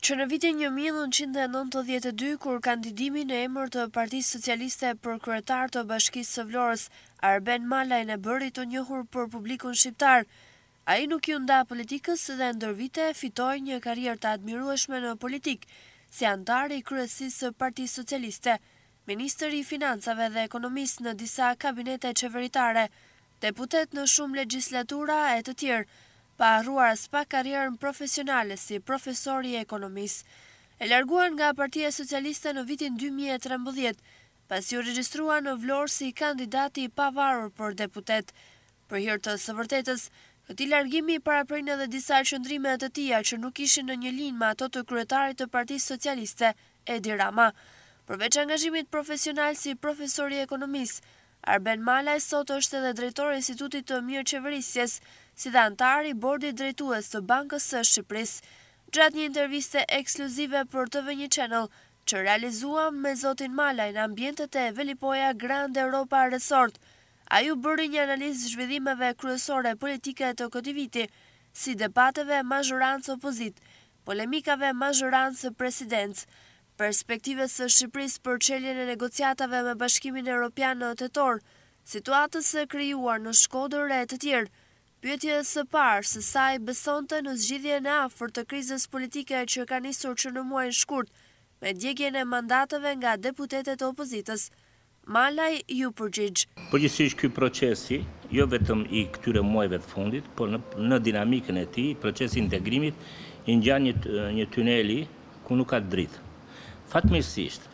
Që në vitin 1992, kur kandidimi në emër të Partisë Socialiste për kryetar të Bashkisë së Vlorës, Arben Malaj në bëri të njohur për publikun shqiptar, ai nuk ju nda politikës dhe ndër vite fitoi një karrierë të admirueshme në politik, si antar i kryesisë së Partisë Socialiste, ministër i financave dhe ekonomisë në disa kabinete qeveritare, deputet në shumë legjislatura e të tjerë, pa harruar as pak karrierën profesionale si profesor i ekonomisë. E larguan nga Partia Socialiste në vitin 2013, pasi u regjistrua në Vlorë si kandidati i pavarur për deputet. Për hir të së vërtetës, këtij largimi paraprin edhe disa qëndrime të tija që nuk ishin në një linjë me ato të kryetarit të Partisë Socialiste, Edi Rama. Përveç angazhimit profesional si profesor i ekonomisë, Arben Malaj sot është edhe drejtori i Institutit të Mirëqeverisjes, si dhe antar i bordit drejtues të Bankës së Shqipërisë. Gjatë një interviste ekskluzive për TV1 Channel, që realizuam me zotin Malaj në ambientet e Velipoja Grand Europa Resort, ai u bëri një analizë zhvillimeve kryesore politike të këtij viti, si debateve mazhorancë opozit, polemikave mazhorancë presidencë, perspektives së Shqipërisë për çeljen e negociatave me Bashkimin Evropian në tetor, situatës së krijuar në Shkodër e të tjerë, pyetjes së parë se sa i besonte në zgjidhjen e afërt të krizës politike që ka nisur që në muajin shkurt, me djegjen e mandateve nga deputetet e opozitës. Malaj ju përgjigj. Përgjithsisht ky procesi, jo vetëm i këtyre muajve të fundit, por në dinamikën e tij, procesi i integrimit i ngjan një tuneli ku nuk ka dritë. Fatmirësisht,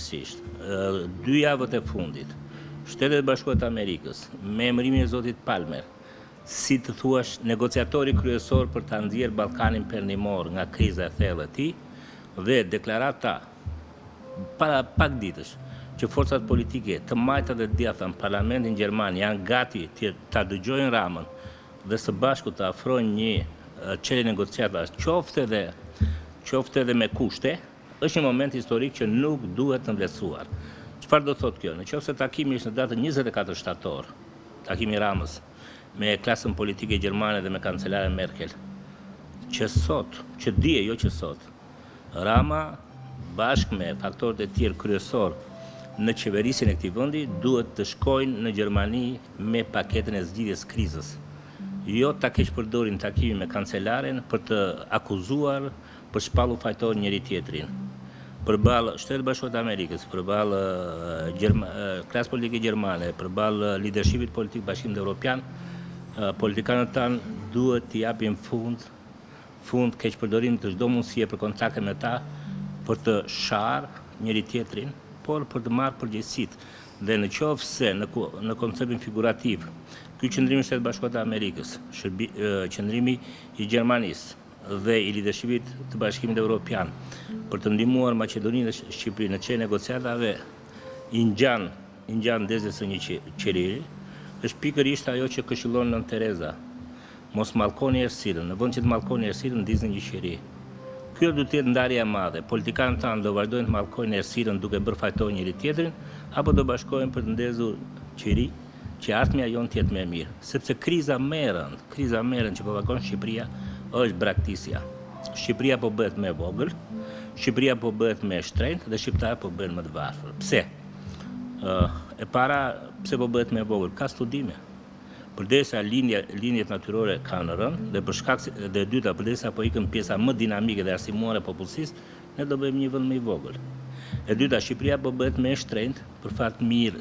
2 javët e fundit, Shtetet e Bashkuara të Amerikës, me emërimin e zotit Palmer, si të thuash negociatori kryesor për ta nxjerrë Ballkanin perëndimor nga kriza e thellë e tij, dhe deklarata para pak ditësh që forcat politike të majta dhe djatha në Parlamentin gjerman janë gati të ta dëgjojnë Ramën dhe së bashku të afrojnë një çelje negociatash, qoftë edhe me kushte, është një moment historik që nuk duhet të mbledhsuar. Çfarë do thotë kjo? Nëse takimi është në datën 24 shtator, takimi i Ramës me klasën politike gjermane dhe me kancelaren Merkel, që dije, jo që sot, Rama bashkë me faktorët e tjerë kryesor në qeverisjen e këtij vendi duhet të shkojnë në Gjermani me paketën e zgjidhjes krizës. Jo ta keq përdorin takimin me kancelaren për të akuzuar për shpallur fajtor njëri tjetrin. Përballë Shtetet Bashkuara të Amerikës, përballë klasë politike gjermane, përballë leadershipit politik Bashkimit Evropian, politikanët tanë duhet t'i japin fund keq përdorimit të çdo mundësie për kontakte me ta, për të sharë njëri tjetrin, por për të marrë përgjegjësitë. Dhe në qoftë se në konceptin figurativ, ky qëndrimi i Shtetit Bashkuar të Amerikës, qëndrimi i Gjermanisë dhe i leadershipit të Bashkimit Evropian për të ndihmuar Maqedoninë dhe Shqipërinë në çeljen e negociatave i ngjan ndezës së një qeliri, është pikërisht ajo që këshillon Nën Tereza. Mos mallkoni errësirën, në vend që të mallkoni errësirën, ndizni një qeri. Kjo do të jetë ndarja e madhe. Politikanët tanë do vazhdojnë të mallkojnë errësirën duke bërë fajtor njëri tjetrin, apo do bashkohen për të ndezur qeri që ardhmja jonë të jetë më e mirë. Sepse kriza më e rëndë që po takon Shqipëria është braktisja. Shqipëria po bëhet më e vogël, Shqipëria po bëhet më e shtrenjtë dhe shqiptarët po bëhen më të varfër. Pse? E para, pse po bëhet më e vogël? Ka studime. Përderisa linjet natyrore kanë rënë dhe për shkak dhe e dyta, përderisa po ikën pjesa më dinamike dhe arsimuar e popullsisë, ne do bëjmë një vend më i vogël. E dyta, Shqipëria po bëhet më e shtrenjtë për fat mirë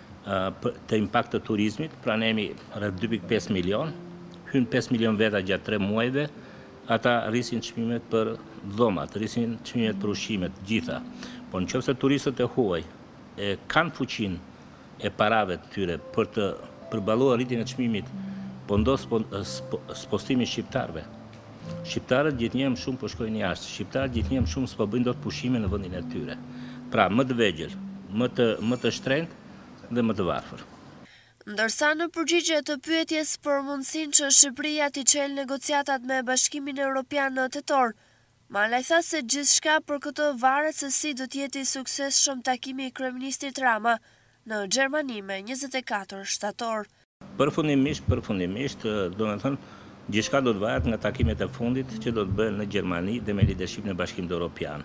të impakt të turizmit, pra ne jemi rreth 2.5 milion, hyn 5 milion veta gjatë 3 muajve, ata rrisin çmimet për dhomat, rrisin çmimet për ushqimet, gjitha. Por nëse turistët e huaj kanë fuqinë e parave të tyre për të përballuar rritjen e çmimit, po ndos spostimi shqiptarëve. Shqiptarët gjithnjëherë shumë po shkojnë jashtë, shqiptarët gjithnjëherë shumë s'po bëjnë dot pushime në vendin e tyre. Pra më të vegjël, më të shtrenjtë dhe më të varfër. Ndërsa në përgjigje të pyetjes për mundësinë që Shqipëria t'i çelë negociatat me Bashkimin Evropian në tetor, Malaj tha se gjithçka për këtë varet se si do të jetë i suksesshëm takimi i kryeministit Rama në Gjermani me 24 shtator. Përfundimisht, do të thënë, Gjithçka do të varet nga takimet e fundit që do të bëhen në Gjermani dhe me lidershipin e Bashkimit Evropian.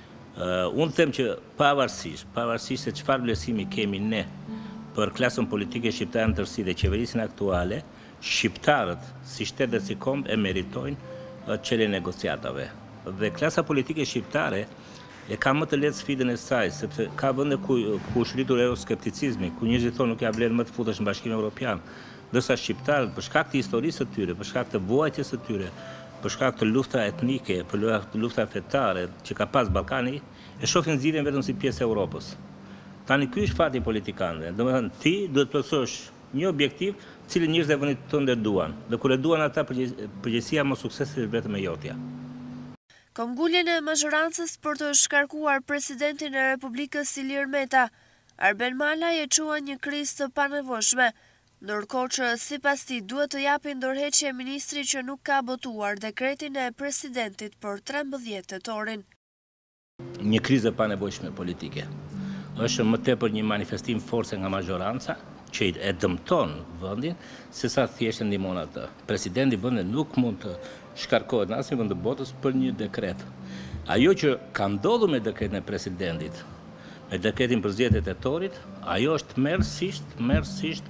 Unë them që pavarësisht se çfarë vlerësimi kemi ne për klasën politike shqiptare në tërësi dhe qeverisjen aktuale, shqiptarët si shtet dhe si kombë e meritojnë çeljen e negociatave. Dhe klasa politike shqiptare e ka më të lehtë sfidën e saj, sepse ka vende ku është rritur euroskepticizmi, ku njerëzit thonë nuk ja vlen më të futesh në Bashkimin Evropian, ndërsa shqiptarët për shkak të historisë së tyre, për shkak të vuajtjes së tyre, për shkak të lufta etnike, për lufta fetare që ka pas Ballkani, e shohin zgjidhjen vetëm si pjesë e Europës. Tani ky është fati politikanëve. Domethënë ti duhet të plotësosh një objektiv, cilin njerëzit e vendit tënd e duan. Dhe kur e duan ata, përgjegjësia më suksesi është vetëm e jotja. Këmbguljen e mazhorancës për të shkarkuar presidentin e Republikës Ilir Meta, Arben Malaj e qua një krizë të panevojshme, ndërkohë që sipas tij duhet të japë ndërheqje ministri që nuk ka botuar dekretin e presidentit për 13 tetorin. Një krizë e panevojshme politike. Është më tepër një manifestim force nga mazhoranca që e dëmton vendin, sesa thjesht e ndihmon atë. Presidenti i vendit nuk mund të shkarkohet në asnjë vend të botës për një dekret. Ajo që ka ndodhur me dekretin e presidentit, me dekretin për zgjedhjet e tetorit, ajo është merrsisht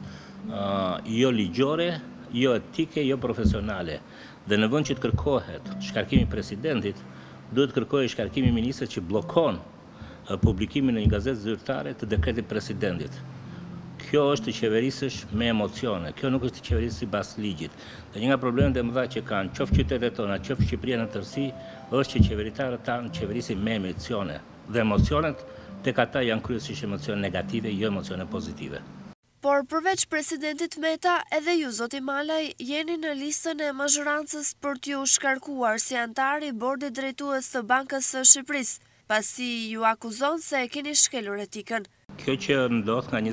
jo ligjore, jo etike, jo profesionale. Dhe në vend që të kërkohet shkarkimi i presidentit, duhet të kërkohet shkarkimi i ministrit që bllokon publikimin në një gazetë zyrtare të dekretit presidentit. Kjo është të qeverisësh me emocione, kjo nuk është të qeverisësh sipas ligjit. Dhe një nga problemet e mëdha që kanë qoftë qytetet tona, qoftë Shqipëria në tërësi, është që qeveritarët tanë qeverisin me emocione. Dhe emocionet tek ata janë kryesisht emocione negative, jo emocione pozitive. Por përveç presidentit Meta, edhe ju, zoti Malaj, jeni në listën e mazhorancës për t'ju shkarkuar si antar i bordit drejtues të Bankës së Shqipërisë, pasi ju akuzon se e keni shkelur etikën. Kjo që ndodh nga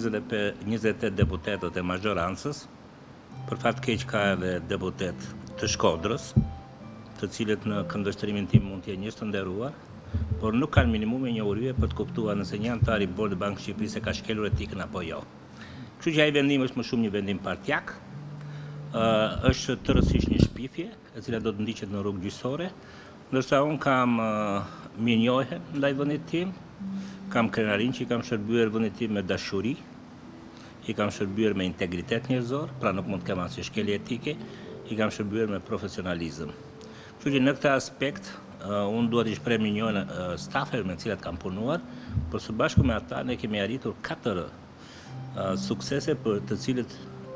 28 deputetët e mazhorancës, për fat keq ka edhe deputet të Shkodrës, të cilët në këndvështrimin tim mund të jenë njerëz të nderuar, por nuk kanë minimume njohurije për të kuptuar nëse një antar i bordit të Bankës së Shqipërisë ka shkelur etikën apo jo. Kështu që ai vendim është më shumë një vendim partijak, është tërësisht një shpifje, e cila do të ndiqet në rrugë gjyqësore, ndërsa unë kam mirënjohje ndaj vendit tim, kam krenarin që i kam shërbyer vendit tim me dashuri, i kam shërbyer me integritet njerëzor, pra nuk mund të kem asnjë shkelje etike, i kam shërbyer me profesionalizëm. Kështu që në këtë aspekt unë duhet të shpreh mirënjohjen stafeve me të cilat kam punuar, por së bashku me ata ne kemi arritur 4 suksese për të cilët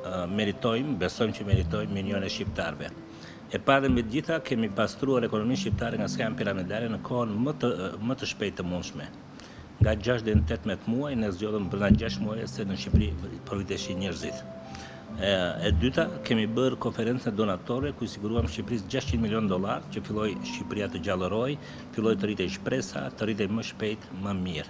besojmë që meritojmë mirënjohjen e shqiptarëve. E pa dhe me të gjitha kemi pastruar ekonominë shqiptare nga skema piramidale në kohën më të shpejtë të mundshme. Nga 6 deri në 18 muaj ne zgjodhëm brenda 6 muaj se në Shqipëri përviteshin njerëzit. E dyta, kemi bërë konferencë donatore ku i siguruam Shqipërisë $600 milion që filloi Shqipëria të gjallërojë, filloi të rritej shpresa, të rritej më shpejt, më mirë.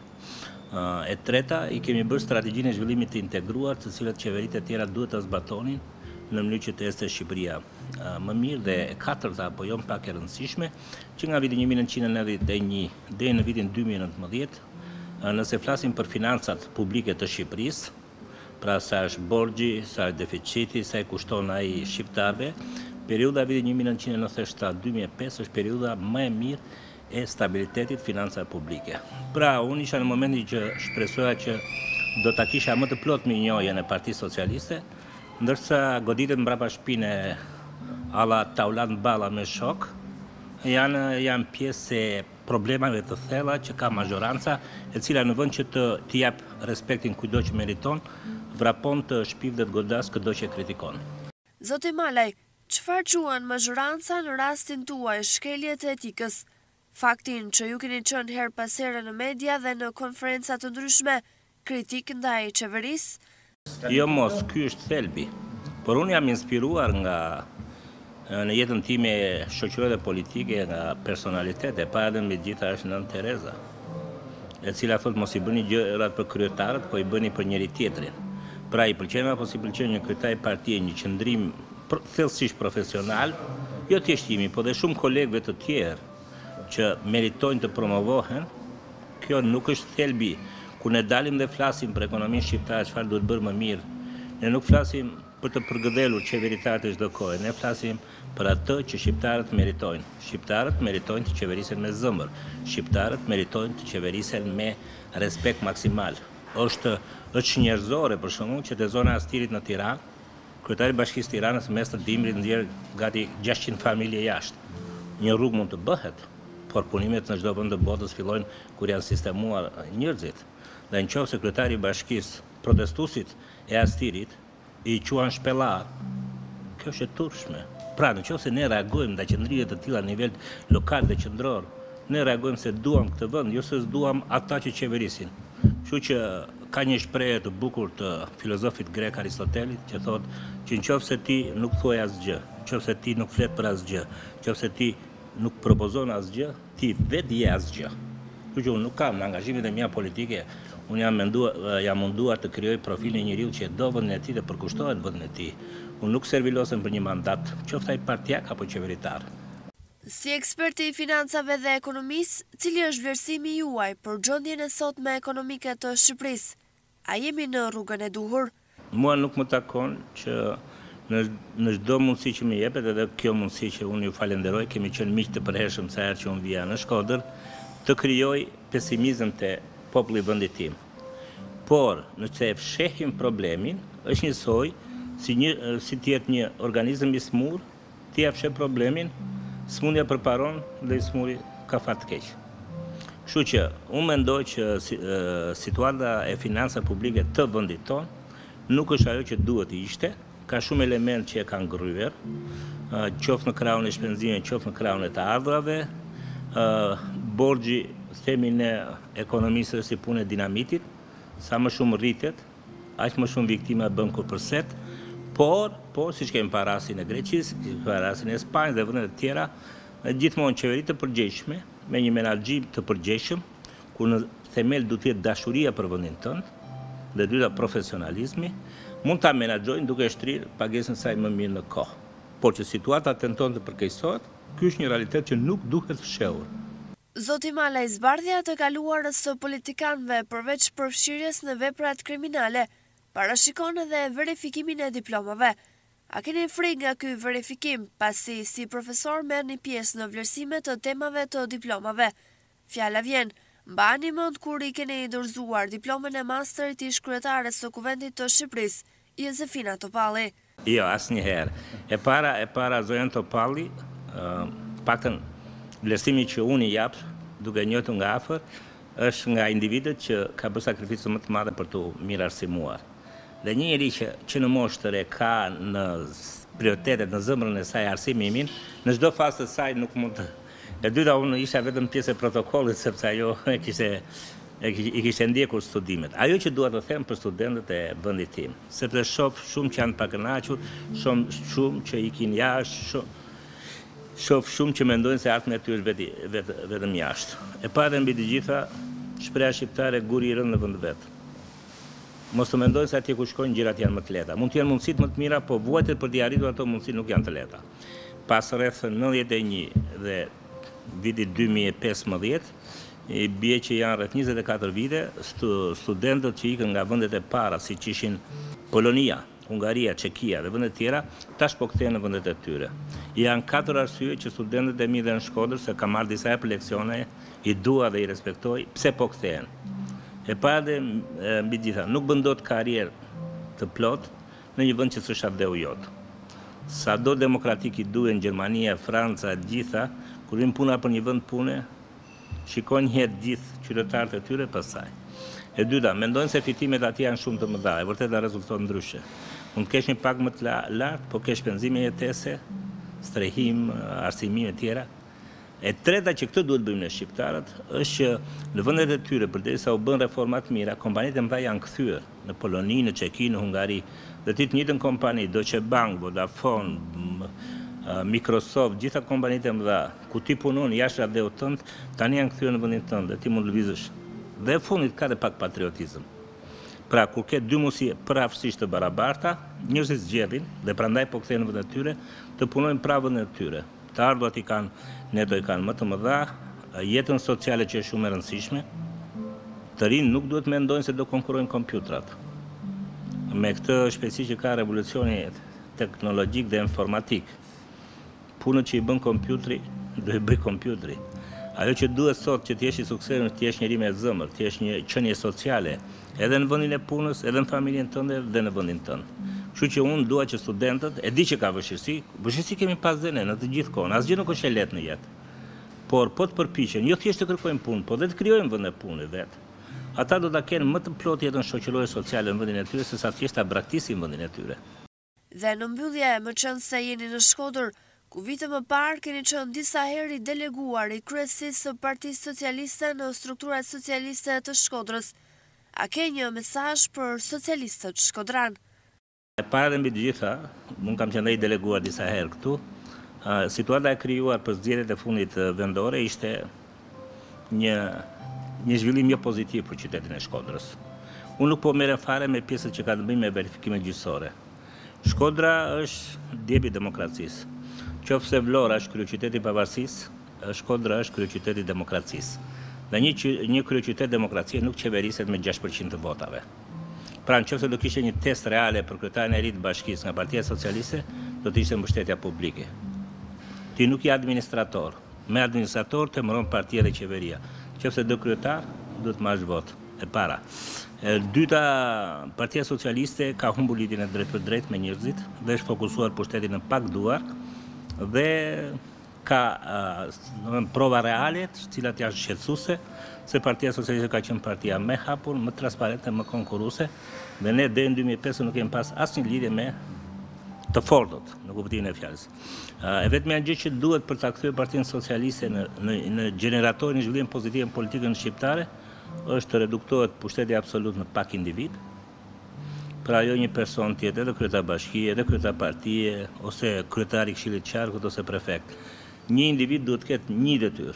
E treta, i kemi bërë strategjinë e zhvillimit të integruar, të cilat qeveritë e tjera duhet të zbatonin në mënyrë që të ecte Shqipëria më mirë. Dhe e katërta, apo jo më pak e rëndësishme, që nga viti 1991 deri në vitin 2019, nëse flasim për financat publike të Shqipërisë, pra sa është borxhi, sa është deficiti, sa i kushton ai shqiptarëve, perioda vitit 1997-2005 është perioda më e mirë e stabilitetit financave publike. Pra, unë isha në momentin që shpresoja që do ta kisha më të plot mirënjohjen e Partisë Socialiste, ndërsa goditet mbrapa shpinë alla taulan balla me shok, janë pjesë e problemave të thella që ka mazhoranca, e cila në vend që të jap respektin kujdo që meriton, vrapon të shpif dhe të godas këdo që kritikon. Zoti Malaj, çfarë quan mazhoranca në rastin tuaj shkelje të etikës? Faktin që ju keni qenë her pas here në media dhe në konferenca të ndryshme kritik ndaj qeverisë? Jo mos, ky është thelbi. Por unë jam inspiruar nga në jetën time shoqërore dhe politike nga personalitete, pa edhe me gjitha është Nën Tereza, e cila thot mos i bëni gjërat për kryetarët, po i bëni për njëri tjetrin. Pra i pëlqen apo si pëlqen një kryetar i partie, një qëndrim thellësisht profesional, jo thjeshtimi, po dhe shumë kolegëve të tjerë që meritojnë të promovohen, kjo nuk është thelbi. Kur ne dalim dhe flasim për ekonominë shqiptare, çfarë duhet bërë më mirë, ne nuk flasim për të përgëdhelur qeveritatë çdo kohë. Ne flasim për atë që shqiptarët meritojnë. Shqiptarët meritojnë të qeverisen me zëmër. Shqiptarët meritojnë të qeverisen me respekt maksimal. Është njerëzore për shembull që te zona e Astirit në Tiranë, kryetari i Bashkisë Tiranës mes të dimrit nxjerr gati 600 familje jashtë. Një rrugë mund të bëhet, por punimet në çdo vend të botës fillojnë kur janë sistemuar njerëzit. Dhe nëse kryetari i Bashkisë protestuesit e Astirit i quan shpellar, kjo është e turpshme. Pra, nëse ne reagojmë ndaj qendrime të tilla në nivel lokal dhe qendror, ne reagojmë se duam këtë vend, jo se duam ata që qeverisin. Kështu që ka një shprehje të bukur të filozofit grek Aristotelit që thotë që nëse ti nuk thuaj asgjë, nëse ti nuk flet për asgjë, nëse ti nuk propozon asgjë, ti vetë je asgjë. Kështu që unë nuk kam në angazhimet e mia politike, unë jam munduar të krijoj profilin e njeriu që do vendin e tij dhe përkushtohet vendin e tij. Unë nuk servilosem për një mandat, qoftë ai partijak apo qeveritar. Si eksperti i financave dhe ekonomisë, cili është vlerësimi juaj për gjendjen e sotme ekonomike të Shqipërisë? A jemi në rrugën e duhur? Mua nuk më takon që në çdo mundësi që më jepet, edhe kjo mundësi që unë ju falenderoj, kemi qenë miq të përhershëm sa herë që unë vija në Shkodër, të krijoj pesimizëm te populli i vendit tim. Por, nëse e fshehim problemin, është njësoj si të jetë një organizëm i smur, ti e fsheh problemin, smundja përparon dhe i smuri ka fat të keq. Kështu që unë mendoj që situata e financave publike të vendit tonë nuk është ajo që duhet të ishte, ka shumë elementë që e kanë ngryer, qoftë në krahun e shpenzimit, qoftë në krahun e të ardhurave, borxhi, themi ne ekonomisë si punë e dinamitit, sa më shumë rritet, aq më shumë viktima bën kur përset, por siç kemi parasin e Greqisë, parasin e Spanjës dhe vendet e tjera, gjithmonë qeveri të përgjegjshme, me një menaxhim të përgjegjshëm, ku në themel duhet të jetë dashuria për vendin tënd, dhe dyta profesionalizmi, mund ta menaxhojnë duke shtrirë pagesën saj më mirë në kohë. Por që situata tenton të përkeqësohet, ky është një realitet që nuk duhet fshehur. Zoti Malaj, zbardhja të kaluarës së politikanëve përveç përfshirjes në veprat kriminale, parashikon edhe verifikimin e diplomave. A keni frikë nga ky verifikim, pasi si profesor merrni pjesë në vlerësime të temave të diplomave? Fjala vjen, mbani mend kur i keni dorëzuar diplomën e masterit ish kryetares së Kuvendit të Shqipërisë, Jozefina Topalli. Jo, asnjëherë. E para zonën Topalli, paktën vlerësimi që unë i jap, duke njohur nga afër, është nga individët që ka bërë sakrificë më të madhe për të mirëarsimuar. Dhe një njeri që në moshë të re ka në prioritetet në zemrën e saj arsimimin, në çdo fazë të saj nuk mund të. E dyta, unë isha vetëm pjesë e protokollit sepse ajo i kishte ndjekur studimet. Ajo që dua të them për studentët e vendit tim, sepse shoh shumë që janë pakënaqur, shumë që ikin jashtë, shoh shumë që mendojnë se ardhmja e tyre është vetëm jashtë. E para mbi të gjitha, shpreha shqiptare guri i rënd në vend vet. Mos të mendojnë se atje ku shkojnë gjërat janë më të lehta. Mund të jenë mundësitë më të mira, po vuajtjet për t'i arritur ato mundësi nuk janë të lehta. Pas rreth 91 dhe vitit 2015, i bie që janë rreth 24 vite studentët që ikën nga vendet e para, siç ishin Polonia, Hungaria, Çekia dhe vendet tjera, tash po kthehen në vendet e tyre. Janë 4 arsye që studentët e mi dhe në Shkodër, se kam marrë disa herë leksione, i dua dhe i respektoj, pse po kthehen. E para dhe mbi gjitha, nuk bën dot karrierë të plot në një vend që s'është adeu jot. Sado demokratik i duhen Gjermania, Franca, gjitha, kur vin puna për një vend pune, shikojnë herë gjithë qytetarët e tyre pastaj. E dyta, mendojnë se fitimet atje janë shumë të mëdha, e vërtet rezulton ndryshe. Mund të kesh një pagë më të lartë, po kesh penzime jetese, strehim, arsimime tjera. E treta që këtë duhet bëjmë në shqiptarët, është që në vendet e tyre, përderisa u bën reforma të mira, kompanitë e mëdha janë kthyer në Poloni, në Çeki, në Hungari, dhe të njëjtën kompani, Deutsche Bank, Vodafone, Microsoft, gjitha kompanitë e mëdha, ku ti punon jashtë radeut tënd, tani janë kthyer në vendin tënd dhe ti mund lëvizësh. Dhe në fundit ka dhe pak patriotizëm. Pra, kur ke dy mundësi prapësisht të barabarta, njerëzit zgjedhin dhe prandaj po kthehen në vendet e tyre të punojnë pra vendet e tyre. Të ardhurat i kanë më të mëdha, jetën sociale që është shumë e rëndësishme. Të rinë nuk duhet mendojnë se do konkurrojnë kompjutrat. me këtë shpejtësi që ka revolucioni teknologjik dhe informatik, punën që i bën kompjutri, do i bëj kompjutri. Ajo që duhet sot që t'jesh i suksesshëm, t'jesh njëri me zemër, t'jesh një qenie sociale, edhe në vendin e punës, edhe në familjen tënde dhe në vendin tënd. Kështu që unë dua që studentët, e di që ka vështirësi kemi pas dhe ne në të gjithë kohën, asgjë nuk është e lehtë në jetë. Por po të përpiqen, jo thjesht të kërkojmë punë, po dhe të krijojmë vend e punë vet. Ata do ta kenë më të plotë jetën shoqërore sociale në vendin e tyre sesa thjesht ta braktisin vendin e tyre. Dhe në mbyllje, më qenë se jeni në Shkodër, ku vite më parë keni qenë disa herë i deleguar i kryesisë së Partisë Socialiste në strukturat socialiste të Shkodrës. A ke një mesazh për socialistët shkodran? E para dhe mbi të gjitha, unë kam qenë i deleguar disa herë këtu. Situata e krijuar për zgjedhjet e fundit vendore ishte një zhvillim jo pozitiv për qytetin e Shkodrës. Unë nuk po merrem fare me pjesët që ka të bëjnë me verifikimet gjyqësore. Shkodra është djepi i demokracisë. Qofse Vlora është kryeqyteti i pavarësisë, Shkodra është kryeqyteti i demokracisë. Dhe një kryeqytet demokracie nuk qeveriset me 6% të votave. Pra nëse do kishte një test reale për kryetarin e ri të bashkisë nga Partia Socialiste, do të ishte mbështetja publike. Ti nuk je administrator. Me administrator të mëron partia dhe qeveria. Nëse do kryetar, do të marrësh vot. E para. E dyta, Partia Socialiste ka humbur lidhjen e drejt për drejt me njerëzit dhe është fokusuar pushtetin në pak duar dhe ka prova reale, të cilat janë shqetësuese, se Partia Socialiste ka qenë partia më hapur, më transparente, më konkurruese, dhe ne deri në 2005 nuk kemi pas asnjë lidhje me të fortët, në kuptimin e fjalës. E vetmja gjë që duhet për ta kthyer Partinë Socialiste në gjeneratorin e zhvillimit pozitiv në politikën shqiptare është të reduktohet pushteti absolut në pak individ. Pra jo një person tjetër, edhe kryetar bashkie, edhe kryetar partie, ose kryetari i Këshillit të Qarkut ose prefekt. Një individ duhet të ketë një detyrë.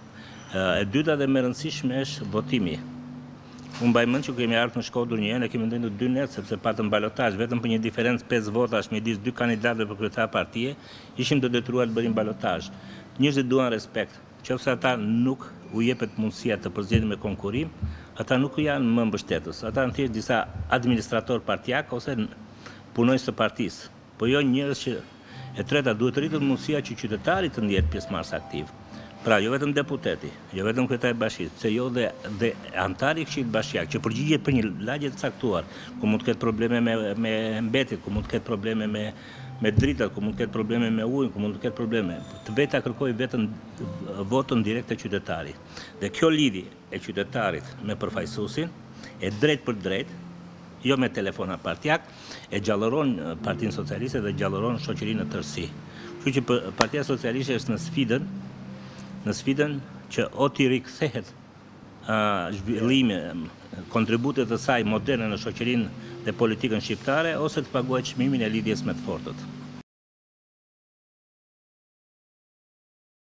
E dyta dhe më e rëndësishme është votimi. Unë mbaj mend që kemi ardhur në Shkodër një herë, ne kemi ndendur 2 net sepse patëm balotazh, vetëm për një diferencë 5 votash midis 2 kandidatëve për kryetar partie, ishim të detyruar të bënim balotazh. Njerëzit duan respekt. Nëse ata nuk u jepet mundësia të përzgjedhin me konkurrim, ata nuk janë më mbështetës. Ata janë thjesht disa administrator partijak ose punonjës të partisë. Po jo njerëz që e treta duhet të rritet mundësia që qytetarit të ndihet pjesëmarrës aktiv. Pra jo vetëm deputeti, jo vetëm kryetari i bashkisë, se jo dhe antari i Këshillit Bashkiak që përgjigjet për një lagje të caktuar, ku mund të ketë probleme me mbetjet, ku mund të ketë probleme me dritat, ku mund të ketë probleme me ujin, ku mund të ketë probleme. Të vetë kërkoj vetëm votën direkt të qytetarit. Dhe kjo lidhje e qytetarit me përfaqësuesin e drejt për drejt, jo me telefona partijak, e gjallëron Partinë Socialiste dhe gjallëron shoqërinë në tërësi. Kështu që Partia Socialiste është në sfidën që o t'i rikthehet zhvillime, kontributet të saj moderne në shoqërinë dhe politikën shqiptare, ose të paguajë çmimin e lidhjes me të fortët.